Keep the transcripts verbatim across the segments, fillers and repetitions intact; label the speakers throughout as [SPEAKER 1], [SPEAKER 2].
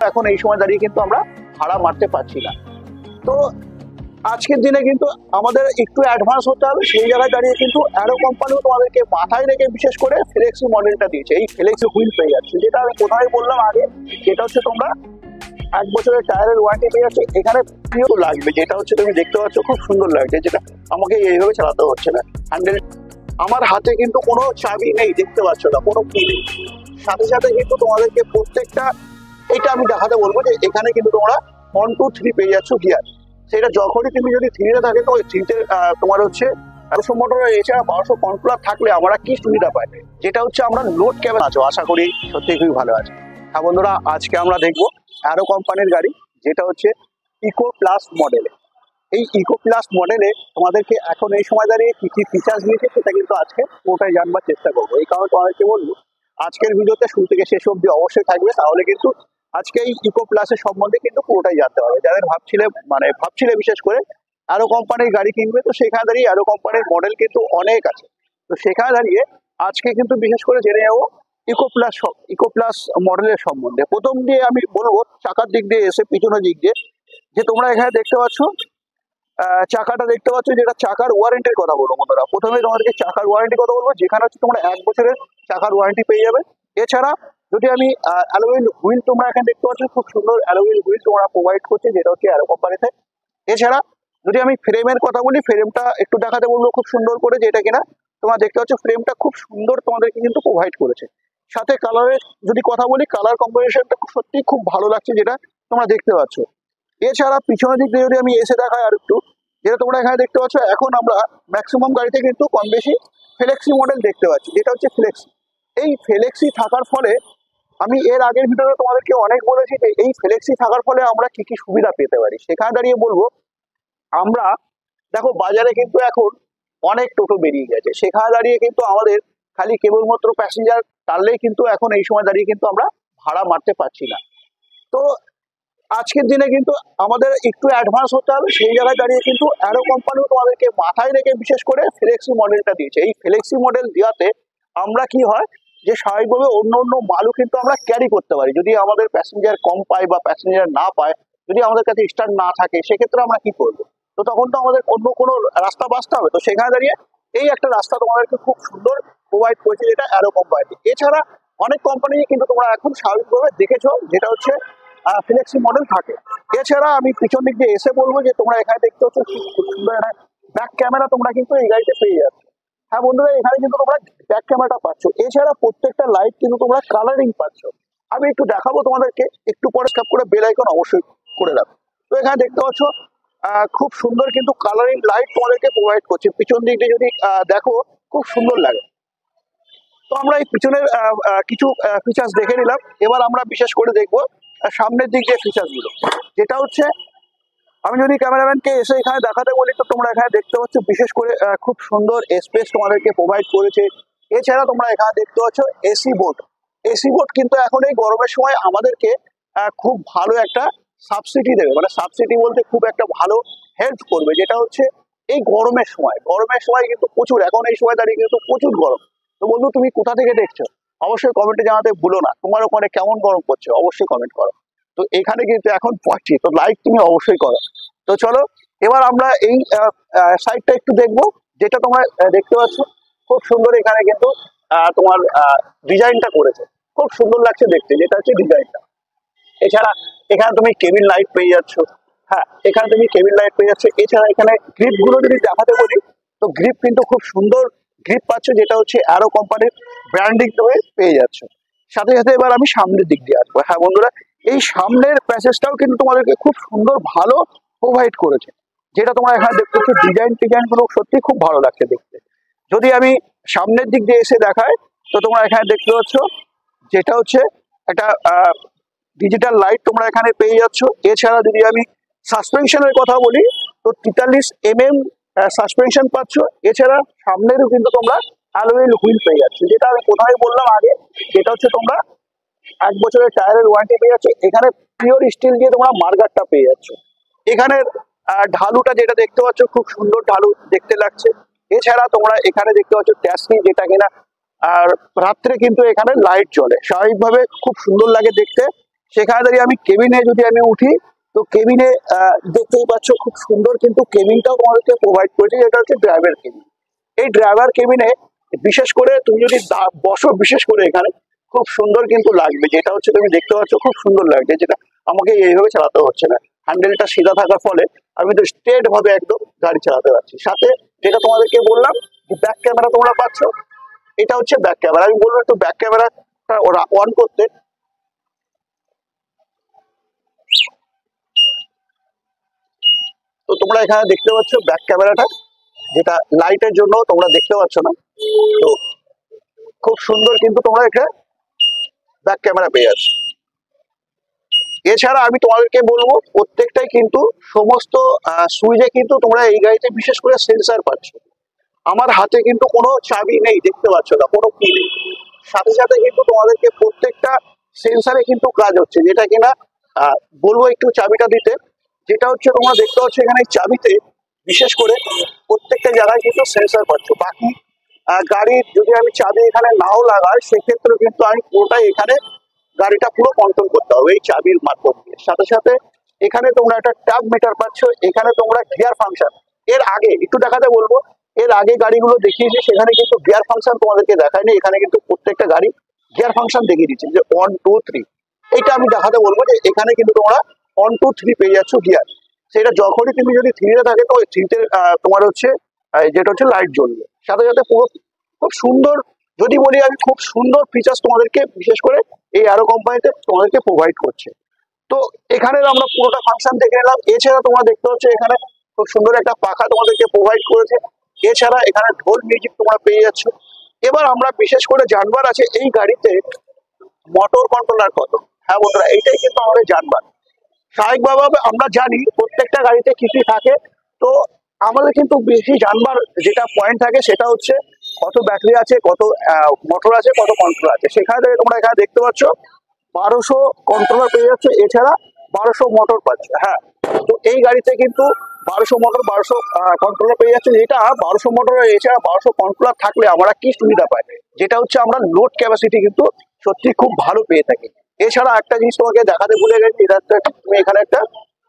[SPEAKER 1] এখন এই সময় দাঁড়িয়ে কিন্তু আমরা ভাড়া মারতে পারছি না। তো আজকের দিনে কিন্তু আমাদের একটু অ্যাডভান্স হতে হবে, সেই জায়গায় দাঁড়িয়ে কিন্তু অ্যারো কোম্পানিও তোমাদেরকে মাথায় রেখে বিশেষ করে ফ্লেক্সি মডেলটা দিয়েছে। এই ফ্লেক্সি হুইল পেয়ে যাচ্ছে, যেটা আমি কোথায় বললাম আগে, যেটা হচ্ছে তোমরা এক বছরের টায়ারের ওয়ারেন্টি পেয়ে যাচ্ছে। এখানে প্রিয় লাগবে, যেটা হচ্ছে তুমি দেখতে পাচ্ছ খুব সুন্দর লাগছে, যেটা আমাকে এইভাবে চালাতে হচ্ছে না। হ্যান্ডেল আমার হাতে কিন্তু কোনো চাবি নেই, দেখতে পাচ্ছ না, কোনো কি নেই। সাথে সাথে কিন্তু তোমাদেরকে প্রত্যেকটা, এটা আমি দেখাতে বলবো যে এখানে কিন্তু তোমরা ওয়ান টু থ্রি পেয়ে যাচ্ছ গিয়ার। সেটা যখনই তুমি যদি থ্রিতে থাকে তো ওই থ্রিতে তোমার হচ্ছে বারোশো মোটর এছাড়া বারোশো কন্ট্রোলার থাকলে আমরা কি সুবিধা পাই, যেটা হচ্ছে আমরা লোড ক্যাবেন আছো, আশা করি সত্যি খুবই ভালো আছে। হ্যাঁ বন্ধুরা, আজকে আমরা দেখবো অ্যারো কোম্পানির গাড়ি, যেটা হচ্ছে ইকো প্লাস মডেলে। এই ইকো প্লাস মডেলে তোমাদেরকে এখন এই সময় দাঁড়িয়ে কি কি ফিচার্স দিয়েছে সেটা কিন্তু আজকে পুরোটাই জানবার চেষ্টা করবো। এই কারণে তোমাদেরকে বলবো আজকের ভিডিওতে শুরু থেকে শেষ অবধি অবশ্যই থাকবে, তাহলে কিন্তু আজকে এই ইকো প্লাসের সম্বন্ধে কিন্তু পুরোটাই জানতে হবে। যাদের ভাবছিলে মানে ভাবছিলে বিশেষ করে অ্যারো কোম্পানির গাড়ি কিনবে, তো সেখানে দাঁড়িয়ে অ্যারো কোম্পানির মডেল কিন্তু অনেক আছে। তো সেখানে দাঁড়িয়ে আজকে কিন্তু বিশেষ করে জেনে যাবো ইকো প্লাস ইকো প্লাস মডেলের সম্বন্ধে। প্রথম দিয়ে আমি বলবো চাকার দিক দিয়ে এসে পিছনের দিক দিয়ে, যে তোমরা এখানে দেখতে পাচ্ছ চাকাটা দেখতে পাচ্ছ, যেটা চাকার ওয়ারেন্টির কথা বলবো বন্ধুরা। প্রথমে তোমাদেরকে চাকার ওয়ারেন্টির কথা বলবো, যেখানে হচ্ছে তোমরা এক বছরের চাকার ওয়ারেন্টি পেয়ে যাবে। এছাড়া যদি আমি অ্যালুমিল হুইল তোমরা এখানে দেখতে পাচ্ছ, খুব সুন্দর অ্যালুমিল হুইল তোমরা প্রোভাইড করছে, যেটা হচ্ছে অ্যারো কোম্পানিতে। এছাড়া যদি আমি ফ্রেমের কথা বলি, ফ্রেমটা একটু দেখাতে বলবো খুব সুন্দর করে, যেটা কিনা তোমরা দেখতে পাচ্ছ ফ্রেমটা খুব সুন্দর তোমাদেরকে কিন্তু প্রোভাইড করেছে। সাথে কালারের যদি কথা বলি, কালার কম্বিনেশনটা সত্যি খুব ভালো লাগছে, যেটা তোমরা দেখতে পাচ্ছ। এছাড়া পিছনের দিক দিয়ে যদি আমি এসে দেখাই আর একটু, যেটা তোমরা এখানে দেখতে পাচ্ছ, এখন আমরা ম্যাক্সিমাম গাড়িতে কিন্তু কম বেশি ফ্লেক্সি মডেল দেখতে পাচ্ছি, যেটা হচ্ছে ফ্লেক্সি। এই ফ্লেক্সি থাকার ফলে আমি এর আগের ভিডিওতে তোমাদেরকে অনেক বলেছি যে এই ফ্লেক্সি থাকার ফলে আমরা কি কি সুবিধা পেতে পারি। সেখানে দাঁড়িয়ে বলবো, আমরা দেখো বাজারে কিন্তু এখন অনেক টোটো বেরিয়ে গেছে, সেখানে দাঁড়িয়ে কিন্তু আমাদের খালি কেবলমাত্র প্যাসেঞ্জার টানলেই কিন্তু এখন এই সময় দাঁড়িয়ে কিন্তু আমরা ভাড়া মারতে পারছি না। তো আজকের দিনে কিন্তু আমাদের একটু অ্যাডভান্স হতে হবে, সেই জায়গায় দাঁড়িয়ে কিন্তু অ্যারো কোম্পানিও তোমাদেরকে মাথায় রেখে বিশেষ করে ফ্লেক্সি মডেলটা দিয়েছে। এই ফ্লেক্সি মডেল দেওয়াতে আমরা কি হয় যে স্বাভাবিকভাবে অন্য অন্য মালও কিন্তু আমরা ক্যারি করতে পারি। যদি আমাদের প্যাসেঞ্জার কম পায় বা প্যাসেঞ্জার না পায়, যদি আমাদের কাছে স্টার্ট না থাকে, সেক্ষেত্রে আমরা কি করবো? তো তখন তো আমাদের অন্য কোনো রাস্তা বাঁচতে হবে। তো সেখানে দাঁড়িয়ে এই একটা রাস্তা তোমাদেরকে খুব সুন্দর প্রোভাইড করেছে, যেটা অ্যারো কোম্পানি। এছাড়া অনেক কোম্পানি কিন্তু তোমরা এখন স্বাভাবিকভাবে দেখেছো, যেটা হচ্ছে ফ্লেক্সি মডেল থাকে। এছাড়া আমি পিছন দিক দিয়ে এসে বলবো যে তোমরা এখানে দেখতে হচ্ছে খুব সুন্দর একটা ব্যাক ক্যামেরা তোমরা কিন্তু এই গাড়িতে পেয়ে যাচ্ছ। হ্যাঁ বন্ধুরা, এখানে কিন্তু তোমরা ব্যাক ক্যামেরাটা পাচ্ছ। এছাড়া প্রত্যেকটা লাইট কিন্তু তোমরা কালারিং পাচ্ছ। আমি একটু দেখাবো তোমাদেরকে, একটু পরে স্ক্যাপ করে বেল আইকন অবশ্যই করে রাখো। তো এখানে দেখতে পাচ্ছ আহ খুব সুন্দর কিন্তু কালারিং লাইট তোমাদেরকে প্রোভাইড করছে। পিছন দিক দিয়ে যদি দেখো খুব সুন্দর লাগে। তো আমরা এই পিছনের কিছু ফিচার্স দেখে নিলাম, এবার আমরা বিশেষ করে দেখবো সামনের দিক দিয়ে ফিচার্স গুলো, যেটা হচ্ছে আমি যদি ক্যামেরাম্যানকে এসে এখানে দেখাতে বলি, তো তোমরা এখানে দেখতে পাচ্ছ বিশেষ করে খুব সুন্দর স্পেস তোমাদেরকে প্রোভাইড করেছে। এছাড়া তোমরা এখানে দেখতে পাচ্ছ এসি বোর্ড। এসি বোর্ড কিন্তু এখন এই গরমের সময় আমাদেরকে খুব ভালো একটা সাবসিডি দেবে, মানে সাবসিডি বলতে খুব একটা ভালো হেল্প করবে, যেটা হচ্ছে এই গরমের সময়। গরমের সময় কিন্তু প্রচুর, এখন এই সময় দাঁড়িয়ে কিন্তু প্রচুর গরম। তো বন্ধু, তুমি কোথা থেকে দেখছো অবশ্যই কমেন্টে জানাতে ভুলো না। তোমার ওখানে কেমন গরম পড়ছে অবশ্যই কমেন্ট করো। তো এখানে কিন্তু এখন পড়ছি, তো লাইক তুমি অবশ্যই করো। তো চলো এবার আমরা এই সাইডটা একটু দেখবো, যেটা তোমরা দেখতে পাচ্ছ খুব সুন্দর এখানে কিন্তু তোমার ডিজাইনটা করেছে, খুব সুন্দর লাগছে দেখতে, যেটা হচ্ছে ডিজাইনটা। এছাড়া এখানে তুমি কেবিন লাইট পেয়ে যাচ্ছ। হ্যাঁ, এখানে তুমি কেবিন লাইট পেয়ে যাচ্ছ। এছাড়া এখানে গ্রিপ গুলো যদি দেখাতে বলি, তো গ্রিপ কিন্তু খুব সুন্দর গ্রিপ পাচ্ছ, যেটা হচ্ছে অ্যারো কোম্পানির ব্র্যান্ডিং তুমি পেয়ে যাচ্ছ। সাথে সাথে এবার আমি সামনের দিক দিয়ে আসবো। হ্যাঁ বন্ধুরা, এই সামনের প্যাসেজটাও কিন্তু তোমাদেরকে খুব সুন্দর ভালো প্রোভাইড করেছে, যেটা তোমরা এখানে দেখতে পাচ্ছ। ডিজাইন ডিজাইন গুলো সত্যি খুব ভালো লাগছে দেখতে। যদি আমি সামনের দিক দিয়ে এসে দেখাই, তো তোমরা এখানে দেখতে পাচ্ছ যেটা হচ্ছে একটা ডিজিটাল লাইট তোমরা এখানে পেয়ে যাচ্ছ। এছাড়া যদি আমি সাসপেনশনের কথা বলি, তো তেতাল্লিশ এম এম সাসপেনশন পাচ্ছ। এছাড়া সামনেরও কিন্তু তোমরা অ্যালুমিল হুইল পেয়ে যাচ্ছ, যেটা আমি কোথায় বললাম আগে, যেটা হচ্ছে তোমরা এক বছরের টায়ারের ওয়ারেন্টি পেয়ে যাচ্ছ। এখানে পিওর স্টিল দিয়ে তোমরা মার্গারটা পেয়ে যাচ্ছ। এখানের ঢালুটা যেটা দেখতে পাচ্ছ খুব সুন্দর ঢালু দেখতে লাগছে। এছাড়া তোমরা এখানে দেখতে পাচ্ছ ট্যাক্সি, যেটা কিনা আর রাত্রে কিন্তু এখানে লাইট জ্বলে, স্বাভাবিকভাবে খুব সুন্দর লাগে দেখতে। সেখানে দাঁড়িয়ে আমি কেবিনে যদি আমি উঠি, তো কেবিনে দেখতেই পাচ্ছ খুব সুন্দর কিন্তু কেবিনটাও তোমাদেরকে প্রোভাইড করেছে, যেটা হচ্ছে ড্রাইভার কেবিন। এই ড্রাইভার কেবিনে বিশেষ করে তুমি যদি বসো, বিশেষ করে এখানে খুব সুন্দর কিন্তু লাগবে, যেটা হচ্ছে তুমি দেখতে পাচ্ছ খুব সুন্দর লাগবে, যেটা আমাকে এইভাবে চালাতে হচ্ছে না। হ্যান্ডেলটা সিধা থাকার ফলে আমি তো স্ট্রেট ভাবে একদম গাড়ি চালাতে পারছি। সাথে যেটা তোমাদেরকে বললাম ব্যাক ক্যামেরা তোমরা পাচ্ছ, এটা হচ্ছে ব্যাক ক্যামেরা। আমি বলবো একটু ব্যাক ক্যামেরাটা ওরা অন করতে। তো তোমরা এখানে দেখতে পাচ্ছ ব্যাক ক্যামেরাটা, যেটা লাইটের জন্য তোমরা দেখতে পাচ্ছ না। তো খুব সুন্দর কিন্তু তোমরা এখানে ব্যাক ক্যামেরা পেয়ে যাচ্ছ। এছাড়া আমি তোমাদেরকে বলবো প্রত্যেকটাই কিন্তু সমস্ত সুইচে কিন্তু তোমরা এই গাড়িতে বিশেষ করে সেন্সার পাচ্ছ। আমার হাতে কিন্তু কোনো চাবি নেই, দেখতে পাচ্ছ না, কোনো কি নেই। সাথে সাথে কিন্তু তোমাদেরকে প্রত্যেকটা সেন্সারে কিন্তু কাজ হচ্ছে, যেটা কিনা বলবো একটু চাবিটা দিতে। যেটা হচ্ছে তোমরা দেখতে পাচ্ছ এখানে চাবিতে বিশেষ করে প্রত্যেকটা জায়গায় কিন্তু সেন্সার পাচ্ছ। বাকি গাড়ির যদি আমি চাবি এখানে নাও লাগাই, সেক্ষেত্রে কিন্তু আমি পুরোটাই এখানে গাড়িটা পুরো কন্ট্রোল করতে হবে এই চাবির মাধ্যম দিয়ে। সাথে সাথে এখানে তোমরা একটা ট্যাব মিটার পাচ্ছ, এখানে তোমরা গিয়ার ফাংশন, এর আগে একটু দেখাতে বলবো, এর আগে গাড়িগুলো দেখিয়েছি সেখানে কিন্তু গিয়ার ফাংশন তোমাদেরকে দেখায়নি, এখানে কিন্তু প্রত্যেকটা গাড়ি গিয়ার ফাংশন দেখিয়ে দিচ্ছে, যে ওয়ান টু থ্রি। এটা আমি দেখাতে বলবো যে এখানে কিন্তু তোমরা ওয়ান টু থ্রি পেয়ে যাচ্ছ গিয়ার। সেটা যখনই তুমি যদি থ্রিতে থাকে তো থ্রিতে তোমার হচ্ছে যেটা হচ্ছে লাইট জ্বলবে। সাথে সাথে পুরো খুব সুন্দর, যদি বলি আমি, খুব সুন্দর ফিচার্স তোমাদেরকে বিশেষ করে এই অ্যারো কোম্পানিতে তোমাদেরকে প্রোভাইড করছে। তো এখানে আমরা পুরোটা ফাংশন দেখে নিলাম। এছাড়া তোমরা দেখতে পাচ্ছ এখানে খুব সুন্দর একটা পাখা তোমাদেরকে প্রোভাইড করেছে। এছাড়া এখানে ঢোল মিউজিক তোমরা পেয়ে যাচ্ছ। এবার আমরা বিশেষ করে জানবার আছে এই গাড়িতে মোটর কন্ট্রোলার কত। হ্যাঁ বন্ধুরা, এইটাই কিন্তু আমাদের জানবার। স্বাভাবিকভাবে আমরা জানি প্রত্যেকটা গাড়িতে কি কি থাকে, তো আমাদের কিন্তু বেশি জানবার যেটা পয়েন্ট থাকে সেটা হচ্ছে কত ব্যাটারি আছে, কত মোটর আছে, কত কন্ট্রোলার আছে। সেখানে থেকে তোমরা এখানে দেখতে পাচ্ছ বারোশো কন্ট্রোলার পেয়ে যাচ্ছে, এছাড়া বারোশো মোটর পাচ্ছে। হ্যাঁ, তো এই গাড়িতে কিন্তু বারোশো মোটর বারোশো কন্ট্রোলার পেয়ে যাচ্ছে। যেটা বারোশো মোটর এছাড়া বারোশো কন্ট্রোলার থাকলে আমরা কি সুবিধা পাই, যেটা হচ্ছে আমরা লোড ক্যাপাসিটি কিন্তু সত্যি খুব ভালো পেয়ে থাকি। এছাড়া একটা জিনিস তোমাকে দেখাতে ভুলে গেছি, এটা তুমি এখানে একটা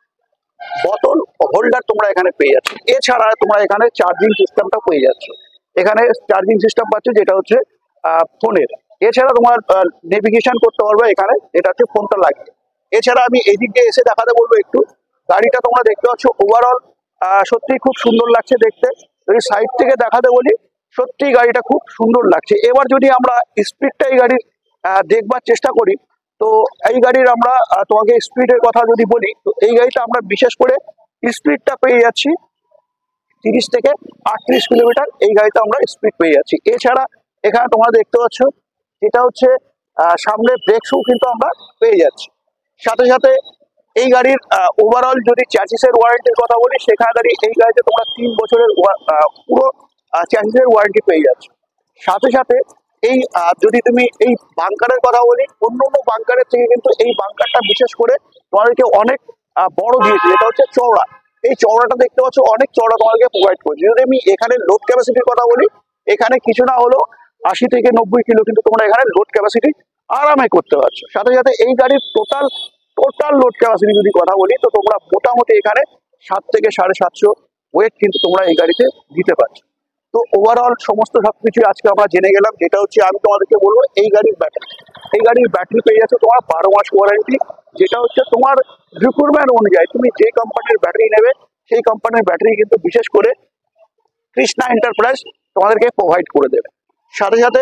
[SPEAKER 1] বোতল হোল্ডার তোমরা এখানে পেয়ে যাচ্ছ। এছাড়া তোমরা এখানে চার্জিং সিস্টেমটা পেয়ে যাচ্ছ, এখানে চার্জিং সিস্টেম পাচ্ছ যেটা হচ্ছে ফোনের। এছাড়া তোমার নেভিগেশন করতে পারবে এখানে, এটা হচ্ছে ফোনটা লাগিয়ে। এছাড়া আমি এদিক দিয়ে এসে দেখাতে বলবো একটু গাড়িটা তোমরা দেখতে পাচ্ছ ওভারঅল সত্যি খুব সুন্দর লাগছে দেখতে। যদি সাইড থেকে দেখাতে বলি, সত্যি গাড়িটা খুব সুন্দর লাগছে। এবার যদি আমরা স্পিডটা এই গাড়ির দেখবার চেষ্টা করি, তো এই গাড়ির আমরা তোমাকে স্পিডের কথা যদি বলি, তো এই গাড়িটা আমরা বিশেষ করে স্পিডটা পেয়ে যাচ্ছি তিরিশ থেকে আটত্রিশ কিলোমিটার, এই গাড়িতে আমরা স্পিড পেয়ে যাচ্ছি। এছাড়া এখানে তোমরা দেখতে পাচ্ছ যেটা হচ্ছে সামনে ব্রেক শু কিন্তু আমরা পেয়ে যাচ্ছি। সাথে সাথে এই গাড়ির ওভারঅল যদি চ্যাসিসের ওয়ারেন্টির কথা বলি, সেখানে দাঁড়িয়ে এই গাড়িতে তোমরা তিন বছরের পুরো চ্যাসিসের ওয়ারেন্টি পেয়ে যাচ্ছ। সাথে সাথে এই যদি তুমি এই বাংকারের কথা বলি, অন্য অন্য বাংকারের থেকে কিন্তু এই বাংকারটা বিশেষ করে তোমাদেরকে অনেক বড় দিয়েছে, যেটা হচ্ছে চওড়া। এই চওড়াটা দেখতে পাচ্ছ অনেক চওড়া তোমাদেরকে প্রোভাইড করছে। যদি আমি এখানে লোড ক্যাপাসিটির কথা বলি, এখানে কিছু না হলো আশি থেকে নব্বই কিলো কিন্তু তোমরা এখানে লোড ক্যাপাসিটি আরামে করতে পারছো। সাথে সাথে এই গাড়ির টোটাল টোটাল লোড ক্যাপাসিটি যদি কথা বলি, তো তোমরা মোটামুটি এখানে সাত থেকে সাড়ে সাতশো ওয়েট কিন্তু তোমরা এই গাড়িতে দিতে পারছো। তো ওভারঅল সমস্ত সবকিছু আজকে আমরা জেনে গেলাম। যেটা হচ্ছে আমি তোমাদেরকে বলবো এই গাড়ির ব্যাটারি, এই গাড়ির ব্যাটারি পেয়ে যাচ্ছে তোমার বারো মাস ওয়ারেন্টি, যেটা হচ্ছে তোমার রিকোয়ারমেন্ট অনুযায়ী তুমি যে কোম্পানির ব্যাটারি নেবে সেই কোম্পানির ব্যাটারি কিন্তু বিশেষ করে কৃষ্ণা এন্টারপ্রাইজ তোমাদেরকে প্রোভাইড করে দেবে। সাথে সাথে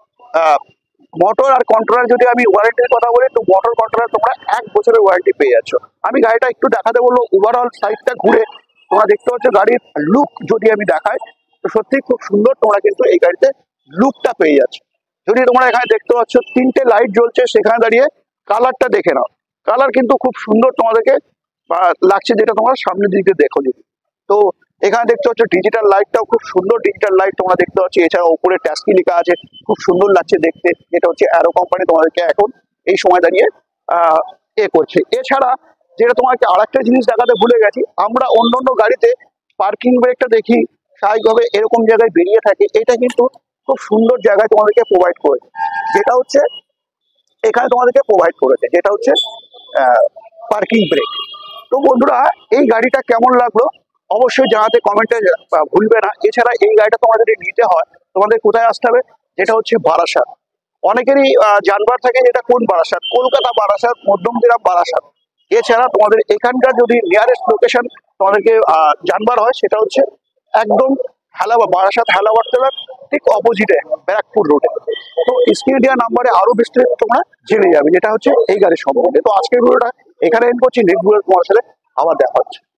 [SPEAKER 1] মোটর আর কন্ট্রোলার যদি আমি ওয়ারেন্টির কথা বলি, তো মোটর কন্ট্রোলার তোমরা এক বছরের ওয়ারেন্টি পেয়ে যাচ্ছ। আমি গাড়িটা একটু দেখাতে বলবো, ওভারঅল সাইডটা ঘুরে তোমরা দেখতে পাচ্ছ গাড়ির লুক যদি আমি দেখাই, তো সত্যি খুব সুন্দর তোমরা কিন্তু এই গাড়িতে লুকটা পেয়ে যাচ্ছ। যদি তোমরা এখানে দেখতে পাচ্ছ তিনটে লাইট জ্বলছে, সেখানে দাঁড়িয়ে কালারটা দেখে নাও, কালার কিন্তু খুব সুন্দর তোমাদেরকে লাগছে, যেটা তোমরা সামনের দিকে দেখো যদি। তো এখানে দেখতে পাচ্ছ ডিজিটাল লাইটটাও খুব সুন্দর ডিজিটাল লাইট তোমরা দেখতে পাচ্ছ। এছাড়া উপরে ট্যাক্সি লেখা আছে, খুব সুন্দর লাগছে দেখতে, যেটা হচ্ছে অ্যারো কোম্পানি তোমাদেরকে এখন এই সময় দাঁড়িয়ে আহ এ করছে। এছাড়া যেটা তোমাকে আরেকটা জিনিস দেখাতে ভুলে গেছি, আমরা অন্য অন্য গাড়িতে পার্কিং ব্রেকটা দেখি স্বাভাবিকভাবে এরকম জায়গায় বেরিয়ে থাকে, এটা কিন্তু খুব সুন্দর জায়গায় তোমাদেরকে প্রোভাইড করে, যেটা হচ্ছে এখানে তোমাদেরকে প্রোভাইড করেছে, যেটা হচ্ছে পার্কিং ব্রেক। তো বন্ধুরা এই গাড়িটা কেমন লাগলো অবশ্যই জানাতে কমেন্টে ভুলবে না। এছাড়া এই গাড়িটা তোমাদের যদি নিতে হয় তোমাদের কোথায় আসতে হবে, যেটা হচ্ছে বারাসাত। অনেকেরই জানবার থাকে যেটা কোন বারাসাত, কলকাতা বারাসাত, মধ্যমগ্রাম বারাসাত। এছাড়া তোমাদের এখানকার যদি নিয়ারেস্ট লোকেশন তোমাদেরকে জানবার হয় সেটা হচ্ছে একদম হালাবা বারাসাত হালাবাদ তলার ঠিক অপোজিটে ব্যারাকপুর রোডে। তো স্ক্রিনে দেওয়া নাম্বারে আরো বিস্তারিত তোমরা জেনে যাবে যেটা হচ্ছে এই গাড়ির সম্বন্ধে। তো আজকের ভিডিওটা এখানে এন্ড করছি, নেক্সট ভিডিও তোমার সাথে আবার দেখা হচ্ছে।